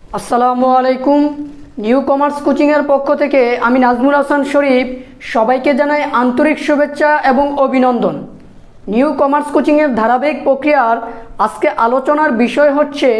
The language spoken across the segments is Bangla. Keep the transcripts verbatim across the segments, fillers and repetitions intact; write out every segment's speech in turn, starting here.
আসসালামু আলাইকুম। নিউ কমার্স কোচিংয়ের পক্ষ থেকে আমি নাজমুল হাসান শরীফ সবাইকে জানাই আন্তরিক শুভেচ্ছা এবং অভিনন্দন। নিউ কমার্স কোচিংয়ের ধারাবাহিক প্রক্রিয়ার আজকে আলোচনার বিষয় হচ্ছে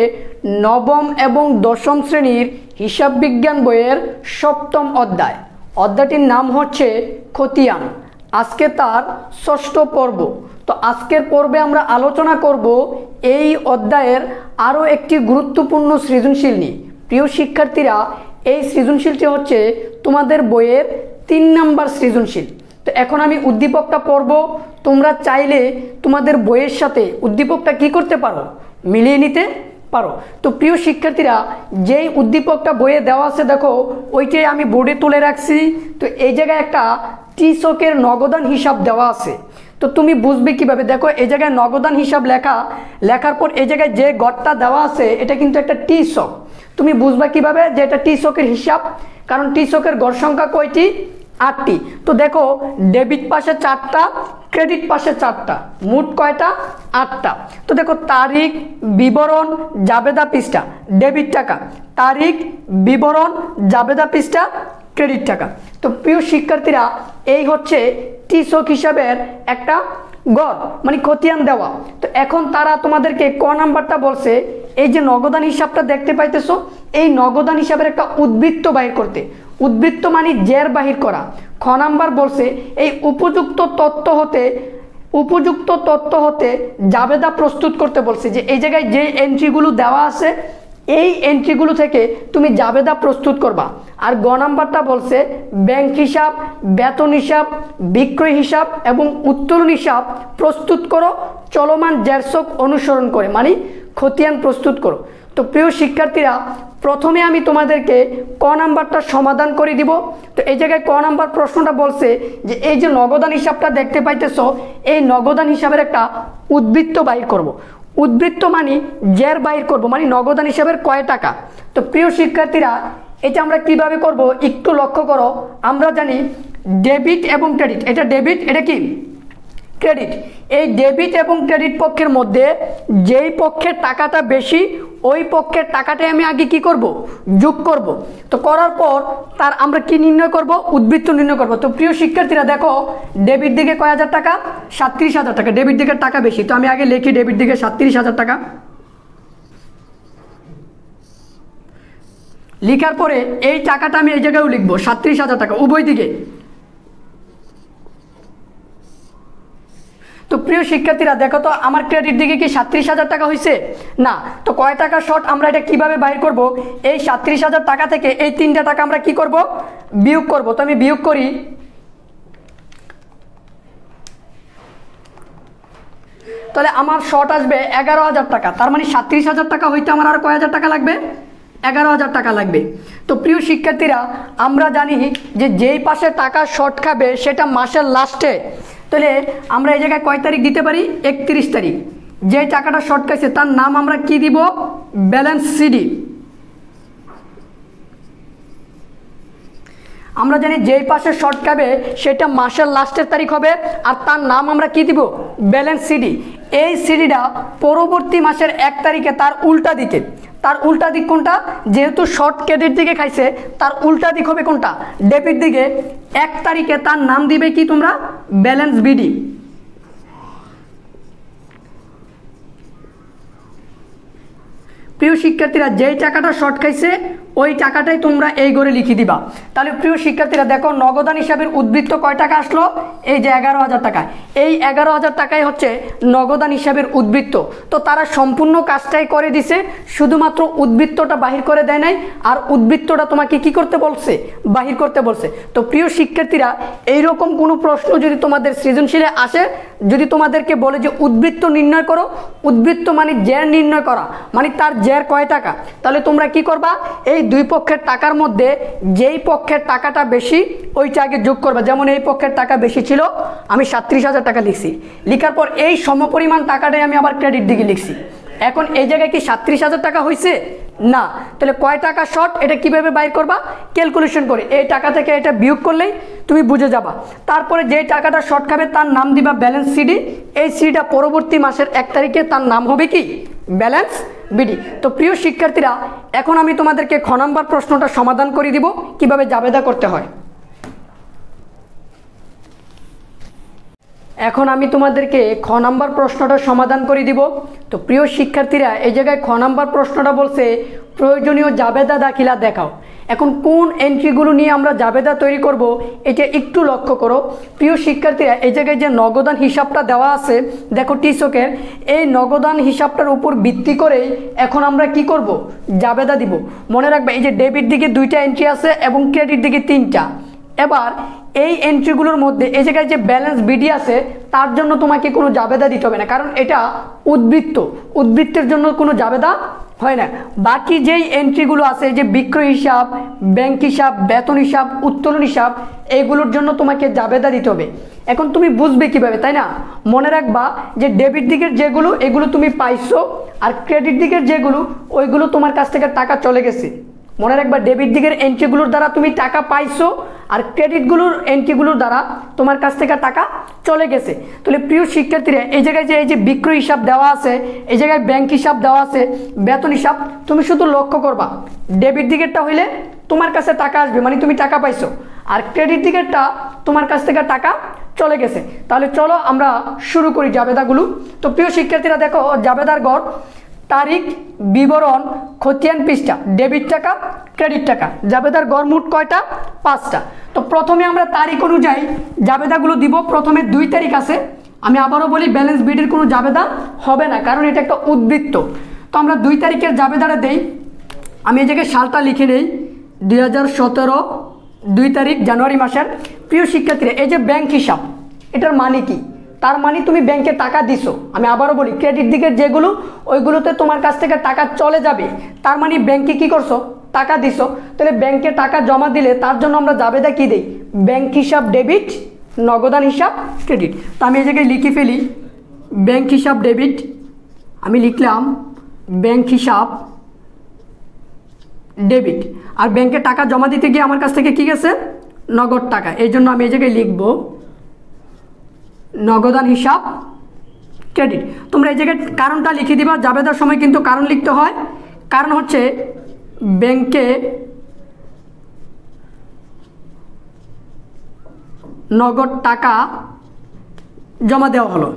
নবম এবং দশম শ্রেণীর হিসাব বিজ্ঞান বইয়ের সপ্তম অধ্যায়। অধ্যায়টির নাম হচ্ছে খতিয়ান। আজকে তার ষষ্ঠ পর্ব। তো আজকের পর্বে আমরা আলোচনা করব এই অধ্যায়ের আরও একটি গুরুত্বপূর্ণ সৃজনশীল নিয়ে। প্রিয় শিক্ষার্থীরা, এই সৃজনশীলটি হচ্ছে তোমাদের বইয়ের তিন নাম্বার সৃজনশীল। তো এখন আমি উদ্দীপকটা পড়ব, তোমরা চাইলে তোমাদের বইয়ের সাথে উদ্দীপকটা কি করতে পারো, মিলিয়ে নিতে পারো। তো প্রিয় শিক্ষার্থীরা, যেই উদ্দীপকটা বইয়ে দেওয়া আছে দেখো, ওইটাই আমি বোর্ডে তুলে রাখছি। তো এই জায়গায় একটা টিসকের নগদান হিসাব দেওয়া আছে। তো তুমি বুঝবে কিভাবে, দেখো এই জায়গায় নগদান হিসাব লেখা, লেখার পর এই জায়গায় যে গড়টা দেওয়া আছে এটা কিন্তু একটা টিসক। তুমি বুঝবা কিভাবে যে এটা টিসকের হিসাব, কারণ টিসকের গড় সংখ্যা কয়টি? আটটি। তো দেখো ডেবিট পাশে চারটা, ক্রেডিট পাশে চারটা, মোট কয়টা? আটটা। তো দেখো তারিখ, বিবরণ, জাবেদা পৃষ্ঠা, ডেবিট টাকা, তারিখ, বিবরণ, জাবেদা পৃষ্ঠা, ক্রেডিট টাকা। তো প্রিয় শিক্ষার্থীরা, এই হচ্ছে টিসক হিসাবের একটা গড়, মানে খতিয়ান দেওয়া। তো এখন তারা তোমাদেরকে ক নাম্বারটা বলছে, এই যে নগদান হিসাবটা দেখতে পাইতেছো, এই নগদান হিসাবের একটা উদ্বৃত্ত বাহির করতে। উদ্বৃত্ত মানে জের বাহির করা। খ নাম্বার বলছে এই উপযুক্ত তথ্য হতে উপযুক্ত তথ্য হতে জাবেদা প্রস্তুত করতে বলছে, যে এই জায়গায় যে এন্ট্রিগুলো দেওয়া আছে এই এন্ট্রিগুলো থেকে তুমি জাবেদা প্রস্তুত করবা। আর গ নাম্বারটা বলছে ব্যাংক হিসাব, বেতন হিসাব, বিক্রয় হিসাব এবং উত্তোলন হিসাব প্রস্তুত করো চলমান জেরসক অনুসরণ করে, মানে খতিয়ান প্রস্তুত করো। তো প্রিয় শিক্ষার্থীরা, প্রথমে আমি তোমাদেরকে ক নাম্বারটা সমাধান করে দিব। তো এই জায়গায় ক নাম্বার প্রশ্নটা বলছে যে এই যে নগদান হিসাবটা দেখতে পাইতেছো, এই নগদান হিসাবের একটা উদ্বৃত্ত বাহির করব। উদ্বৃত্ত মানে জের বাহির করব, মানে নগদান হিসাবের কয় টাকা। তো প্রিয় শিক্ষার্থীরা, এটা আমরা কিভাবে করব একটু লক্ষ্য করো। আমরা জানি ডেবিট এবং ক্রেডিট, এটা ডেবিট, এটা কি ক্রেডিট। এই ডেবিট এবং ক্রেডিট পক্ষের মধ্যে যেই পক্ষের টাকাটা বেশি ওই পক্ষের টাকাটাই আমি আগে কি করব, যোগ করব। তো করার পর তার আমরা কি নির্ণয় করব, উদ্বৃত্ত নির্ণয় করব। তো প্রিয় শিক্ষার্থীরা দেখো, ডেবিট দিকে কয় হাজার টাকা? সাতত্রিশ হাজার টাকা। ডেবিট দিকের টাকা বেশি, তো আমি আগে লিখি ডেবিট দিকে সাতত্রিশ হাজার টাকা। লিখার পরে এই টাকাটা আমি এই জায়গায়ও লিখবো সাতত্রিশ হাজার টাকা উভয় দিকে। তো প্রিয় শিক্ষার্থীরা দেখো তো, আমার ক্রেডিট দিকে কি সাতত্রিশ হাজার টাকা হয়েছে? না। তো কয় টাকা শর্ট, আমরা এটা কিভাবে বাইর করব? এই সাতত্রিশ হাজার টাকা থেকে এই তিনটা টাকা আমরা কি করব, বিয়োগ করব। তো আমি বিয়োগ করি, তাহলে আমার শর্ট আসবে এগারো হাজার টাকা। তার মানে সাতত্রিশ হাজার টাকা হইতে আমার আর কয় হাজার টাকা লাগবে? এগারো হাজার টাকা লাগবে। তো প্রিয় শিক্ষার্থীরা, আমরা জানি যে যেই পাশে টাকা শর্ট খাবে সেটা মাসের লাস্টে। তাহলে আমরা এই জায়গায় কয় তারিখ দিতে পারি? একত্রিশ তারিখ। যে টাকাটা শর্ট খাইছে তার নাম আমরা কি দিব? Balance CD. আমরা জানি যেই পাশে শর্ট খাবে সেটা মাসের লাস্টের তারিখ হবে, আর তার নাম আমরা কি দিব? Balance CD. এই সিডিটা পরবর্তী মাসের এক তারিখে তার উল্টা দিকে, তার উল্টা দিক কোনটা? যেহেতু শর্ট ক্রেডিট দিকে খাইছে, তার উল্টা দিক হবে কোনটা? ডেবিট দিকে। এক তারিখে তার নাম দিবে কি তোমরা? Balance BD. প্রিয় শিক্ষার্থীরা, যেই টাকাটা শর্ট খাইছে ওই টাকাটাই তোমরা এই ঘরে লিখে দিবা। তাহলে প্রিয় শিক্ষার্থীরা দেখো, নগদান হিসাবের উদ্বৃত্ত কয় টাকা আসলো? এই যে এগারো হাজার টাকা। এই এগারো হাজার টাকাই হচ্ছে নগদান হিসাবের উদ্বৃত্ত। তো তারা সম্পূর্ণ কাজটাই করে দিছে, শুধুমাত্র উদ্বৃত্তটা বাহির করে দেয় নাই, আর উদ্বৃত্তটা তোমাকে কি করতে বলছে? বাহির করতে বলছে। তো প্রিয় শিক্ষার্থীরা, এইরকম কোনো প্রশ্ন যদি তোমাদের সৃজনশীলে আসে, যদি তোমাদেরকে বলে যে উদ্বৃত্ত নির্ণয় করো, উদ্বৃত্ত মানে জের নির্ণয় করা, মানে তার জের কয় টাকা, তাহলে তোমরা কি করবা? এই দুই পক্ষের টাকার মধ্যে যেই পক্ষের টাকাটা বেশি ওইটা আগে যোগ করবা। যেমন এই পক্ষের টাকা বেশি ছিল, আমি সাতত্রিশ হাজার টাকা লিখছি। লিখার পর এই সমপরিমাণ টাকাটাই আমি আবার ক্রেডিট দিকে লিখছি। এখন এই জায়গায় কি সাতত্রিশ হাজার টাকা হয়েছে? না। তাহলে কয় টাকা শর্ট, এটা কিভাবে বাইর করবা? ক্যালকুলেশন করে এই টাকা থেকে এটা বিয়োগ করলেই তুমি বুঝে যাবা। তারপরে যে টাকাটা শর্ট খাবে তার নাম দিবা ব্যালেন্স সিডি। এই সিডিটা পরবর্তী মাসের এক তারিখে তার নাম হবে কি? Balance BD. তো প্রিয় শিক্ষার্থীরা, এখন আমি তোমাদেরকে খ নাম্বার প্রশ্নটা সমাধান করে দিব কিভাবে জাবেদা করতে হয়। এখন আমি তোমাদেরকে খ নাম্বার প্রশ্নটা সমাধান করে দিব। তো প্রিয় শিক্ষার্থীরা, এই জায়গায় খ নাম্বার প্রশ্নটা বলছে প্রয়োজনীয় জাবেদা দাখিলা দেখাও। এখন কোন এন্ট্রিগুলো নিয়ে আমরা জাবেদা তৈরি করব এটা একটু লক্ষ্য করো। প্রিয় শিক্ষার্থীরা, এই জায়গায় যে নগদান হিসাবটা দেওয়া আছে দেখো টিসকের, এই নগদান হিসাবটার উপর ভিত্তি করেই এখন আমরা কি করব, জাবেদা দিব। মনে রাখবে এই যে ডেবিট দিকে দুইটা এন্ট্রি আছে এবং ক্রেডিট দিকে তিনটা। এবার এই এন্ট্রিগুলোর মধ্যে এই জায়গায় যে ব্যালেন্স বিডি আছে তার জন্য তোমাকে কোনো জাবেদা দিতে হবে না, কারণ এটা উদ্বৃত্ত, উদ্বৃত্তের জন্য কোনো জাবেদা হয় না। বাকি যেই এন্ট্রিগুলো আছে, যে বিক্রয় হিসাব, ব্যাংক হিসাব, বেতন হিসাব, উত্তোলন হিসাব, এইগুলোর জন্য তোমাকে জাবেদা দিতে হবে। এখন তুমি বুঝবে কিভাবে, তাই না? মনে রাখবা যে ডেবিট দিকের যেগুলো এগুলো তুমি পাইছো, আর ক্রেডিট দিকের যেগুলো ওইগুলো তোমার কাছ থেকে টাকা চলে গেছে। মনে রাখবা ডেবিট দিকের এন্ট্রিগুলোর দ্বারা তুমি টাকা পাইছো, আর ক্রেডিটগুলোর এন্ট্রিগুলোর দ্বারা তোমার কাছ থেকে টাকা চলে গেছে। তাহলে প্রিয় শিক্ষার্থীরা, এই জায়গায় যে এই যে বিক্রয় হিসাব দেওয়া আছে, এই জায়গায় ব্যাংক হিসাব দেওয়া আছে, বেতন হিসাব, তুমি শুধু লক্ষ্য করবা ডেবিট দিকেরটা হইলে তোমার কাছে টাকা আসবে, মানে তুমি টাকা পাইছো, আর ক্রেডিট দিকেরটা তোমার কাছ থেকে টাকা চলে গেছে। তাহলে চলো আমরা শুরু করি জাবেদাগুলো। তো প্রিয় শিক্ষার্থীরা দেখো, জাবেদার গড়, তারিখ, বিবরণ, খতিয়ান পৃষ্ঠা, ডেবিট টাকা, ক্রেডিট টাকা, জাবেদার গড় মোট কয়টা? পাঁচটা। তো প্রথমে আমরা তারিখ অনুযায়ী জাবেদাগুলো দিব। প্রথমে দুই তারিখ আছে, আমি আবারও বলি ব্যালেন্স বিডির কোনো জাবেদা হবে না, কারণ এটা একটা উদ্বৃত্ত। তো আমরা দুই তারিখের জাবেদাটা দেই। আমি এই জায়গায় সালটা লিখে নেই, দুই হাজার সতেরো দুই তারিখ জানুয়ারি মাসের। প্রিয় শিক্ষার্থীরা, এই যে ব্যাংক হিসাব, এটার মানে কি? তার মানে তুমি ব্যাংকে টাকা দিছো। আমি আবারও বলি ক্রেডিট দিকের যেগুলো ওইগুলোতে তোমার কাছ থেকে টাকা চলে যাবে, তার মানে ব্যাংকে কি করছো? টাকা দিছো। তাহলে ব্যাংকে টাকা জমা দিলে তার জন্য আমরা জাবেদা কি দেই? ব্যাংক হিসাব ডেবিট, নগদান হিসাব ক্রেডিট। তো আমি এই জায়গায় লিখে ফেলি ব্যাংক হিসাব ডেবিট, আমি লিখলাম ব্যাংক হিসাব ডেবিট। আর ব্যাংকে টাকা জমা দিতে গিয়ে আমার কাছ থেকে কি গেছে? নগদ টাকা। এই জন্য আমি এই জায়গায় লিখবো নগদান হিসাব ক্রেডিট। তোমরা এই জায়গায় কারণটা লিখে দিবা, জাবেদার সময় কিন্তু কারণ লিখতে হয়। কারণ হচ্ছে ব্যাংকে নগদ টাকা জমা দেওয়া হলো।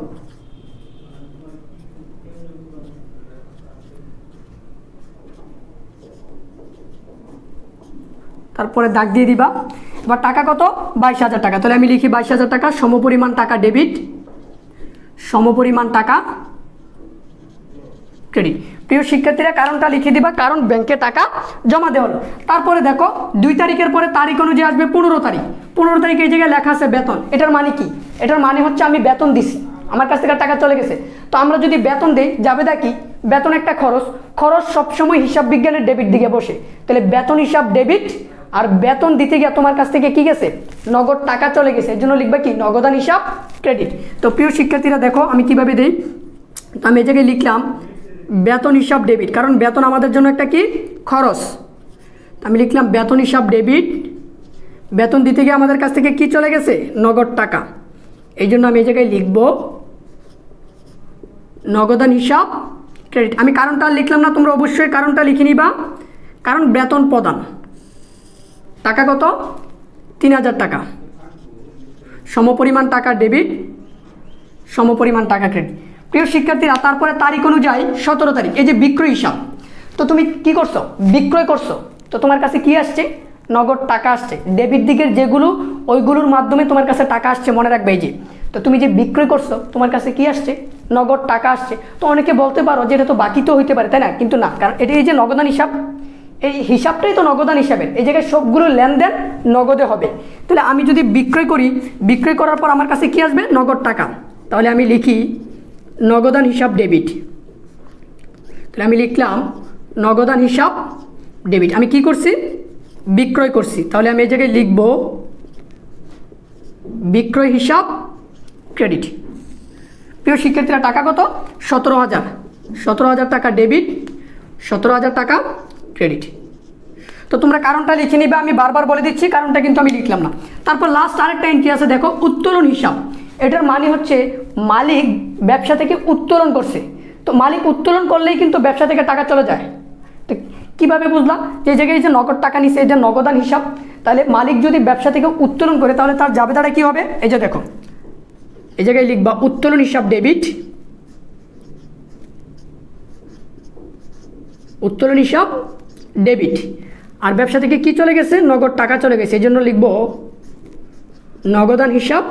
তারপরে দাগ দিয়ে দিবা। এবার টাকা কত? বাইশ হাজার টাকা। তাহলে আমি লিখি বাইশ হাজার টাকা সমপরিমাণ টাকা ডেবিট, সমপরিমাণ টাকা ক্রেডিট। প্রিয় শিক্ষার্থীরা, কারণটা লিখে দিবা, কারণ ব্যাংকে টাকা জমা দেওয়া হলো। তারপরে দেখো দুই তারিখের পরে তারিখ অনুযায়ী আসবে পনেরো তারিখ। পনেরো তারিখ এই জায়গায় লেখা আছে বেতন। এটার মানে কি? এটার মানে হচ্ছে আমি বেতন দিছি, আমার কাছ থেকে টাকা চলে গেছে। তো আমরা যদি বেতন দিই, জাবেদা কি? বেতন একটা খরচ, খরচ সবসময় হিসাব বিজ্ঞানের ডেবিট দিকে বসে। তাহলে বেতন হিসাব ডেবিট, আর বেতন দিতে গিয়ে তোমার কাছ থেকে কি গেছে? নগদ টাকা চলে গেছে। এর জন্য লিখবা কি? নগদান হিসাব ক্রেডিট। তো প্রিয় শিক্ষার্থীরা দেখো আমি কিভাবে দিই। তো আমি এই জায়গায় লিখলাম বেতন হিসাব ডেবিট, কারণ বেতন আমাদের জন্য একটা কি? খরচ। আমি লিখলাম বেতন হিসাব ডেবিট, বেতন দিতে গিয়ে আমাদের কাছ থেকে কি চলে গেছে? নগদ টাকা। এই জন্য আমি এই জায়গায় লিখব নগদান হিসাব ক্রেডিট। আমি কারণটা লিখলাম না, তোমরা অবশ্যই কারণটা লিখে নিবা। কারণ বেতন প্রদান, টাকা কত? তিন হাজার টাকা, সমপরিমাণ টাকা ডেবিট, সমপরিমাণ টাকা ক্রেডিট। প্রিয় শিক্ষার্থীরা, তারপরে তারিখ অনুযায়ী সতেরো তারিখ, এই যে বিক্রয় হিসাব। তো তুমি কি করছো? বিক্রয় করছো। তো তোমার কাছে কি আসছে? নগদ টাকা আসছে। ডেবিট দিকের যেগুলো ওইগুলোর মাধ্যমে তোমার কাছে টাকা আসছে, মনে রাখবে এই যে। তো তুমি যে বিক্রয় করছো তোমার কাছে কি আসছে? নগদ টাকা আসছে। তো অনেকে বলতে পারো যে এটা তো বাকি তো হইতে পারে, তাই না? কিন্তু না, কারণ এটা এই যে নগদান হিসাব, এই হিসাবটাই তো নগদান হিসাবের। এই জায়গায় সবগুলো লেনদেন নগদে হবে। তাহলে আমি যদি বিক্রয় করি, বিক্রয় করার পর আমার কাছে কি আসবে? নগদ টাকা। তাহলে আমি লিখি নগদান হিসাব ডেবিট। তাহলে আমি লিখলাম নগদান হিসাব ডেবিট। আমি কি করছি? বিক্রয় করছি। তাহলে আমি এই জায়গায় লিখব বিক্রয় হিসাব ক্রেডিট। প্রিয় শিক্ষার্থীরা, টাকা কত? সতেরো হাজার সতেরো হাজার টাকা ডেবিট, সতেরো হাজার টাকা ক্রেডিট। তো তোমরা কারণটা লিখে নিবে, আমি বারবার বলে দিচ্ছি, কারণটা কিন্তু আমি লিখলাম না। তারপর লাস্ট আরেকটা এন্ট্রি আছে দেখো, উত্তোলন হিসাব। এটার মানে হচ্ছে মালিক ব্যবসা থেকে উত্তোলন করছে। তো মালিক উত্তোলন করলেই কিন্তু ব্যবসা থেকে টাকা চলে যায়। তো কীভাবে বুঝলাম যে জায়গায় যে নগদ টাকা নিচ্ছে এটা নগদান হিসাব, তাহলে মালিক যদি ব্যবসা থেকে উত্তোলন করে তাহলে তার জাবেদাটা কী হবে? এই যে দেখো এই জায়গায় লিখবা উত্তোলন হিসাব ডেবিট, উত্তোলন হিসাব ডেবিট, আর ব্যবসা থেকে কি চলে গেছে? নগদ টাকা চলে গেছে, এই জন্য লিখব নগদান হিসাব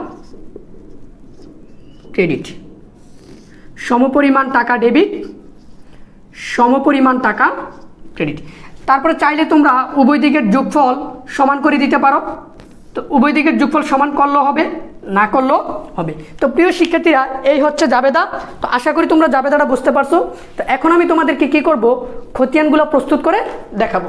ক্রেডিট। সমপরিমাণ টাকা ডেবিট, সমপরিমাণ টাকা ক্রেডিট। তারপরে চাইলে তোমরা উভয় দিকের যোগফল সমান করে দিতে পারো। তো উভয় দিকের যোগফল সমান করলেও হবে, না করলেও হবে। তো প্রিয় শিক্ষার্থীরা, এই হচ্ছে জাবেদা। তো আশা করি তোমরা জাবেদাটা বুঝতে পারছো। তো এখন আমি তোমাদেরকে কি করব? খতিয়ানগুলো প্রস্তুত করে দেখাবো।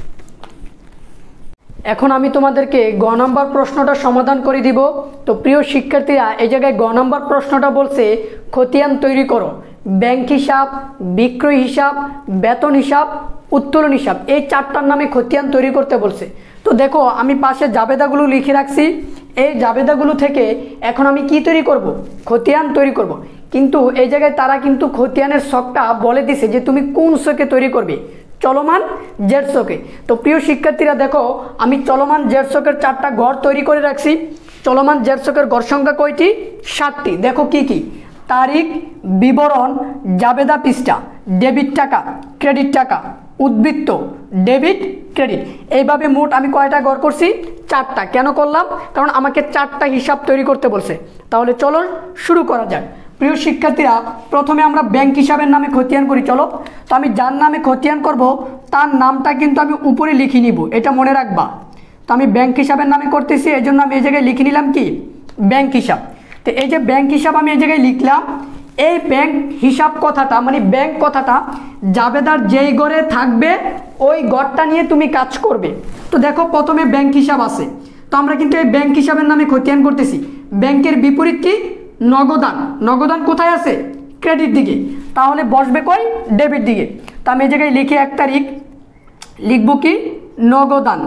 এখন আমি তোমাদেরকে গ নম্বর প্রশ্নটা সমাধান করে দিব। তো প্রিয় শিক্ষার্থীরা, এই জায়গায় গ নম্বর প্রশ্নটা বলছে খতিয়ান তৈরি করো। ব্যাংক হিসাব, বিক্রয় হিসাব, বেতন হিসাব, উত্তোলন হিসাব, এই চারটার নামে খতিয়ান তৈরি করতে বলছে। তো দেখো আমি পাশে জাবেদাগুলো লিখে রাখছি। এই জাবেদাগুলো থেকে এখন আমি কি তৈরি করব? খতিয়ান তৈরি করব। কিন্তু এই জায়গায় তারা কিন্তু খতিয়ানের ছকটা বলে দিছে যে তুমি কোন ছকে তৈরি করবে, চলমান জেড ছকে। তো প্রিয় শিক্ষার্থীরা দেখো, আমি চলমান জেড ছকের চারটা ঘর তৈরি করে রাখছি। চলমান জেড ছকের ঘর সংখ্যা কয়টি? সাতটি। দেখো কি কি? তারিখ, বিবরণ, জাবেদা পৃষ্ঠা, ডেবিট টাকা, ক্রেডিট টাকা, উদ্বৃত্ত, ডেবিট, ক্রেডিট। এইভাবে মোট আমি কয়টা ঘর করছি? চারটা। কেন করলাম? কারণ আমাকে চারটা হিসাব তৈরি করতে বলছে। তাহলে চলো শুরু করা যাক। প্রিয় শিক্ষার্থীরা, প্রথমে আমরা ব্যাংক হিসাবের নামে খতিয়ান করি। চলো, তো আমি যার নামে খতিয়ান করব তার নামটা কিন্তু আমি উপরে লিখে নিব, এটা মনে রাখবা। তো আমি ব্যাংক হিসাবের নামে করতেছি, এই জন্য আমি এই জায়গায় লিখে নিলাম কি? ব্যাংক হিসাব। তো এই যে ব্যাংক হিসাব আমি এই জায়গায় লিখলাম। এই ব্যাংক হিসাব কথাটা মানে ব্যাংক কথাটা জাবেদার যেই ঘরে থাকবে ওই ঘরটা নিয়ে তুমি কাজ করবে। তো দেখো প্রথমে ব্যাংক হিসাব আছে। তো আমরা কিন্তু এই ব্যাংক হিসাবের নামে খতিয়ান করতেছি। ব্যাংকের বিপরীত কি? নগদান। নগদান কোথায় আছে? ক্রেডিট দিকে। তাহলে বসবে কই? ডেবিট দিকে। তো আমি এই জায়গায় লিখে এক তারিখ লিখব কি? নগদান।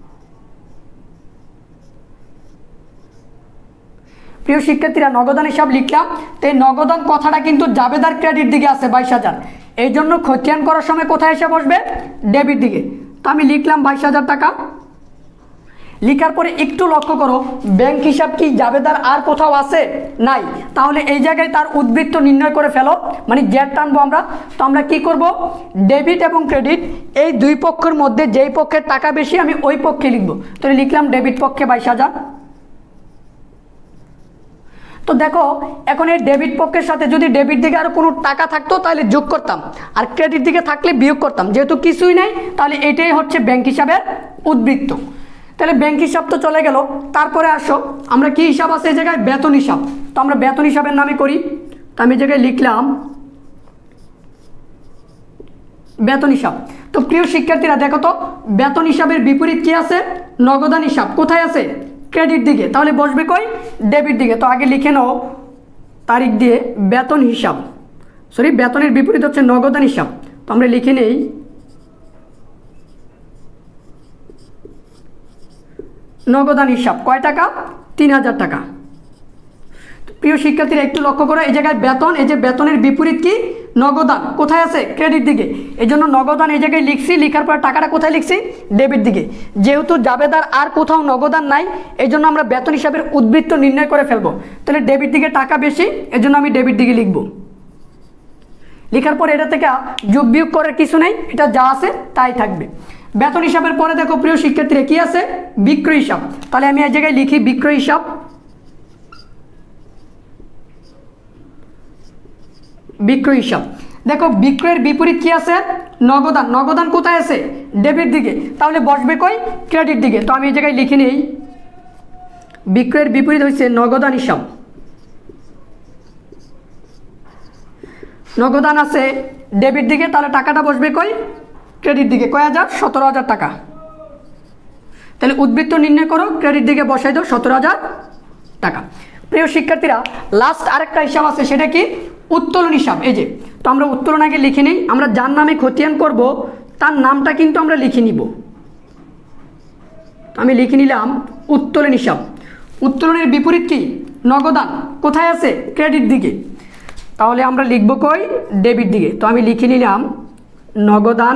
প্রিয় শিক্ষার্থীরা, নগদান হিসাব লিখলাম। তো এই নগদান কথাটা কিন্তু জাবেদার ক্রেডিট দিকে আছে বাইশ হাজার। এই জন্য খতিয়ান করার সময় কোথায় এসে বসবে? ডেবিট দিকে। তো আমি লিখলাম বাইশ হাজার টাকা। লিখার পরে একটু লক্ষ্য করো, ব্যাংক হিসাব কি জাবেদার আর কোথাও আছে? নাই। তাহলে এই জায়গায় তার উদ্বৃত্ত নির্ণয় করে ফেলো, মানে জেড টানবো আমরা। তো আমরা কি করব? ডেবিট এবং ক্রেডিট এই দুই পক্ষের মধ্যে যেই পক্ষের টাকা বেশি আমি ওই পক্ষে লিখবো। তো লিখলাম ডেবিট পক্ষে বাইশ হাজার। তো দেখো এখন এই ডেবিট পক্ষের সাথে যদি ডেবিট দিকে আরও কোনো টাকা থাকতো তাহলে যোগ করতাম, আর ক্রেডিট দিকে থাকলে বিয়োগ করতাম। যেহেতু কিছুই নেই তাহলে এটাই হচ্ছে ব্যাংক হিসাবের উদ্বৃত্ত। তাহলে ব্যাংক হিসাব তো চলে গেল। তারপরে আসো আমরা কি হিসাব আছে এই জায়গায়? বেতন হিসাব। তো আমরা বেতন হিসাবের নামে করি। তো আমি এই জায়গায় লিখলাম বেতন হিসাব। তো প্রিয় শিক্ষার্থীরা দেখো তো, বেতন হিসাবের বিপরীত কি আছে? নগদান হিসাব। কোথায় আছে? ক্রেডিট দিকে। তাহলে বসবে কই? ডেবিট দিকে। তো আগে লিখে নাও তারিখ দিয়ে বেতন হিসাব, সরি বেতনের বিপরীত হচ্ছে নগদান হিসাব। তো আমরা লিখে নেই নগদান হিসাব। কয় টাকা? তিন হাজার টাকা। প্রিয় শিক্ষার্থীরা একটু লক্ষ্য করো, এই জায়গায় বেতন, এই যে বেতনের বিপরীত কি? নগদান। কোথায় আছে? ক্রেডিট দিকে। এই জন্য নগদান এই জায়গায় লিখছি, লিখার পর টাকাটা কোথায় লিখছি? ডেবিট দিকে। যেহেতু জাবেদার আর কোথাও নগদান নাই, এই জন্য আমরা বেতন হিসাবের উদ্বৃত্ত নির্ণয় করে ফেলবো। তাহলে ডেবিট দিকে টাকা বেশি, এই জন্য আমি ডেবিট দিকে লিখব। লিখার পর এটা থেকে যোগ বিয়োগ করার কিছু নেই, এটা যা আছে তাই থাকবে। বেতন হিসাবের পরে দেখো প্রিয় শিক্ষার্থীরা কি আছে? বিক্রয় হিসাব। তাহলে আমি এই জায়গায় লিখি বিক্রয় হিসাব। বিক্রয় হিসাব। দেখো বিক্রয়ের বিপরীত কি আছে? নগদান। নগদান কোথায় আছে? ডেবিট দিকে। তাহলে বসবে কই? ক্রেডিট দিকে। তো আমি এই জায়গায় লিখে নিই বিক্রয়ের বিপরীত হচ্ছে নগদান হিসাব। নগদান আছে ডেবিট দিকে, তাহলে টাকাটা বসবে কই? ক্রেডিট দিকে। কয় হাজার? সতেরো হাজার টাকা। তাহলে উদ্বৃত্ত নির্ণয় করো, ক্রেডিট দিকে বসাই দাও সতেরো হাজার টাকা। প্রিয় শিক্ষার্থীরা, লাস্ট আরেকটা হিসাব আছে, সেটা কি? উত্তোলন হিসাব। এই যে, তো আমরা উত্তোলন আগে লিখে নিই। আমরা যার নামে খতিয়ান করব তার নামটা কিন্তু আমরা লিখে নিব। আমি লিখে নিলাম উত্তোলন হিসাব। উত্তোলনের বিপরীত কি? নগদান। কোথায় আছে? ক্রেডিট দিকে। তাহলে আমরা লিখব কই ডেবিট দিকে। তো আমি লিখে নিলাম নগদান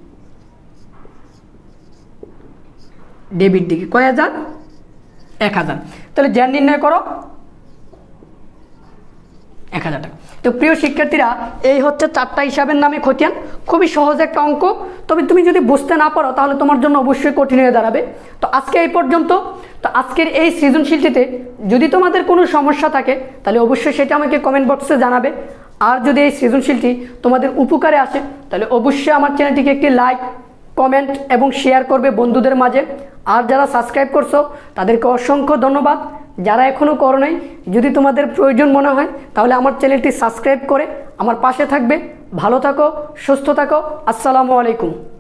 ডেবিট দিকে কয় হাজার এক হাজার। তাহলে জ্যান নির্ণয় করো এক হাজার টাকা। তো প্রিয় শিক্ষার্থীরা এই হচ্ছে চারটা হিসাবের নামে খতিয়ান, খুবই সহজ একটা অঙ্ক, তবে তুমি যদি বুঝতে না পারো তাহলে তোমার জন্য অবশ্যই কঠিন হয়ে দাঁড়াবে। তো আজকে এই পর্যন্ত। তো আজকের এই সৃজনশীলটিতে যদি তোমাদের কোনো সমস্যা থাকে তাহলে অবশ্যই সেটা আমাকে কমেন্ট বক্সে জানাবে। আর যদি এই সৃজনশীলটি তোমাদের উপকারে আসে তাহলে অবশ্যই আমার চ্যানেলটিকে একটি লাইক, কমেন্ট এবং শেয়ার করবে বন্ধুদের মাঝে। আর যারা সাবস্ক্রাইব করছো তাদেরকে অসংখ্য ধন্যবাদ। যারা এখনও করো নাই, যদি তোমাদের প্রয়োজন মনে হয় তাহলে আমার চ্যানেলটি সাবস্ক্রাইব করে আমার পাশে থাকবে। ভালো থাকো, সুস্থ থাকো। আসসালামু আলাইকুম।